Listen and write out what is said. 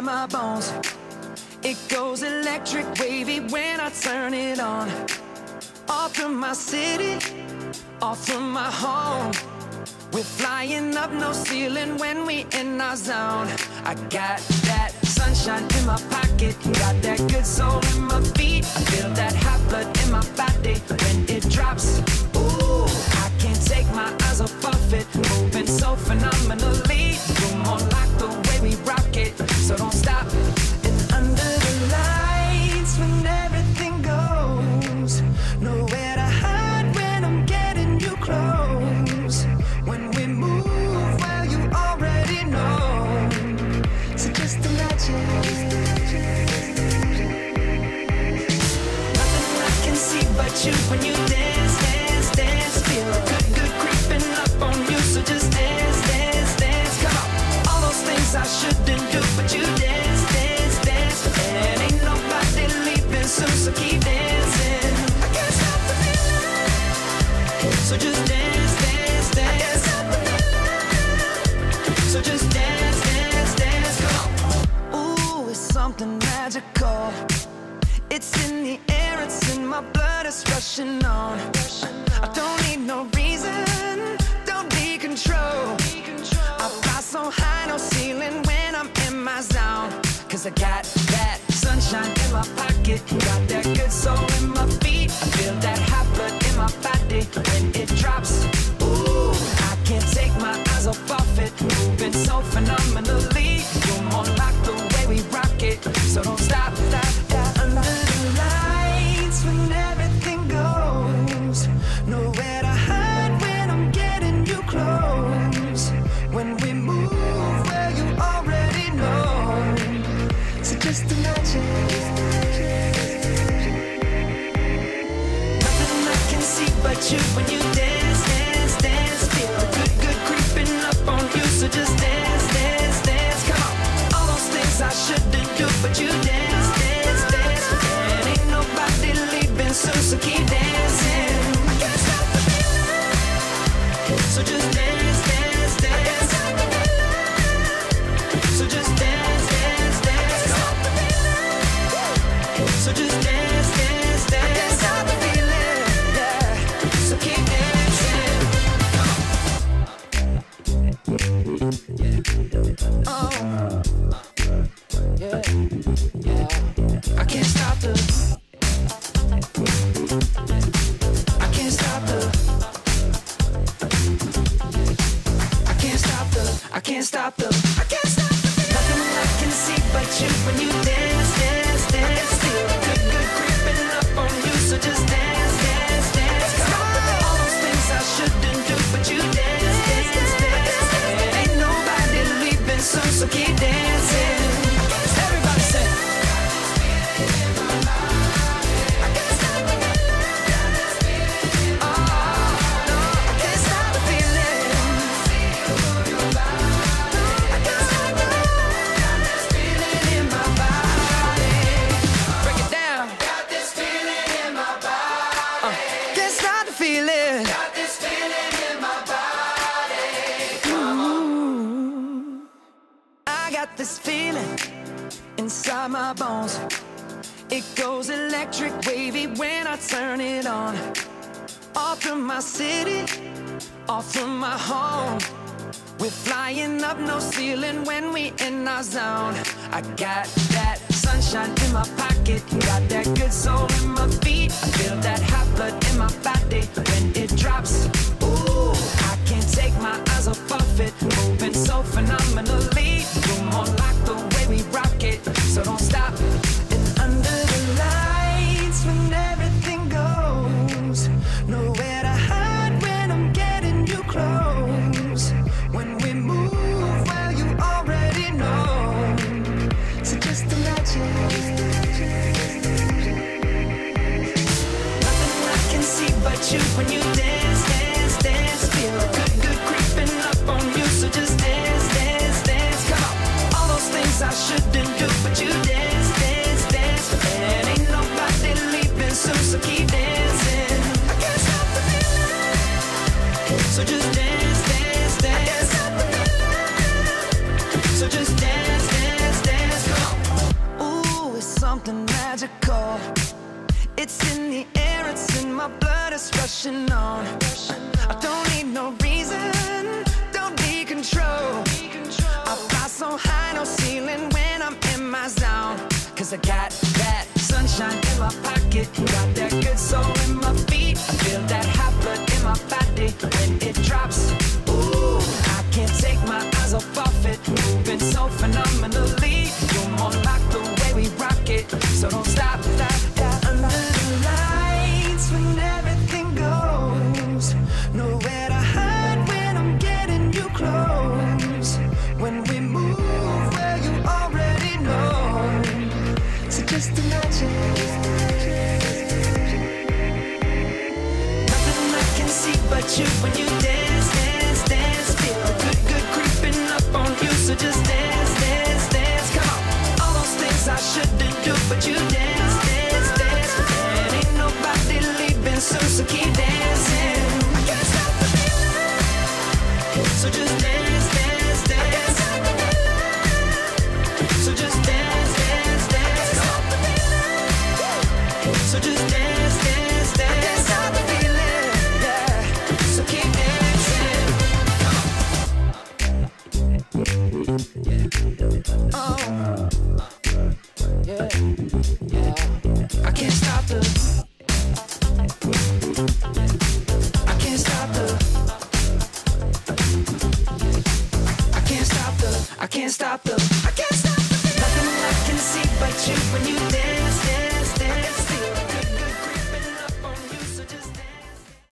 my bones. It goes electric wavy when I turn it on. Off from my city, off from my home. We're flying up, no ceiling when we in our zone. I got that sunshine in my pocket, got that good soul in my feet. I feel that hot blood in my body when it drops. Ooh, I can't take my eyes off it, moving so phenomenally. You're more like the way we rock it, so don't stop. And under the lights when everything goes, nowhere to hide when I'm getting you close. When we move, well, you already know. So just imagine. Nothing I can see but you when you dance, dance, dance. Feel good, good creeping up on you. So just dance, dance, dance. Come on. All those things I shouldn't do, but you dance, dance, dance. And ain't nobody leaving soon, so keep dancing. I can't stop the feeling. So just dance, dance, dance. So just dance, dance, dance, come on. Ooh, it's something magical. It's in the air, it's in my blood, it's rushing on. I don't need no reason, don't need control. I fly so high, no ceiling when I'm in my zone. Cause I got that sunshine in my pocket, got that good soul in my feet. I feel that hot blood in my body when it drops. Ooh, I can't take my eyes off it, moving so phenomenally. You're more like the way we rock it, so don't stop, stop, stop. Under the lights when everything goes, nowhere to hide when I'm getting you close. When we move, well, you already know. So just imagine. Nothing I can see but you when you dance, dance, dance. Feel good, good creeping up on you. So just dance, dance, dance. Come on. All those things I shouldn't do, but you dance, dance, dance. And ain't nobody leaving soon, so keep dancing. I can't stop the feeling. So just dance, dance, dance. So just dance, dance, dance. So just dance, dance, dance. I can't stop the feeling, yeah. So keep dancing. Oh, yeah, yeah. I can't stop the. I can't stop the. I can't stop the. I can't stop the. I can't stop the. Nothing I can see but you when you dance, dance, dance. Feel good, good creeping up on you. So just dance, dance, dance. Come on. All those things I shouldn't do, but you dance, dance, dance. And ain't nobody leaving soon, so keep dancing. Everybody say. I can't stop the feeling. Oh, no, I can't stop the feeling. I can't stop the feeling in my body. Break it down. Got this feeling in my body. Can't stop the feeling. Got this feeling in my body. Come on. I got this feeling inside my bones. It goes electric wavy when I turn it on. Off from my city, off from my home. We're flying up, no ceiling when we in our zone. I got that sunshine in my pocket, got that good soul in my feet. I feel that hot blood in my body when it drops. Ooh, I can't take my eyes off it, moving so phenomenally. You're more like the way we rock it, so don't stop. And under the lights when everything goes, nowhere to hide when I'm getting you close. When we move, well, you already know. So just imagine. Nothing I can see but you when you dance, dance, dance. Feel good, good creeping up on you. So just dance, dance, dance. Come on. All those things I shouldn't do, but you dance, dance, dance. And ain't nobody leaving soon, so keep dancing. I can't stop the feeling. So just dance, dance, dance. I can't stop the feeling. So just dance, dance, dance. Come on. just rushing on. I don't need no reason, don't need control. I fly so high, no ceiling when I'm in my zone. Cause I got that sunshine in my pocket, got that good soul in my feet. I feel that hot blood in my body when it drops. Ooh, I can't take my eyes off it, moving so phenomenally. You're more like the way we rock it, so don't stop, stop, stop. Under the lights when everything goes, nowhere to hide when I'm getting you close. When we move where you already know, so just imagine. Nothing I can see but you when you dance, dance, dance. Feel a good, good creeping up on you, so just dance, dance, dance. Come on, all those things I shouldn't do, but you dance, dance, dance. And ain't nobody leaving soon, so keep dancing. I can't stop the feeling, so just dance, dance, dance. So just dance, dance, dance. So just dance, dance, dance. I can't stop the feeling, yeah. So keep dancing. Oh, yeah, yeah. I can't stop the. I can't stop the. I can't stop the. I can't stop the. I can't stop the. Nothing I can see but you when you dance.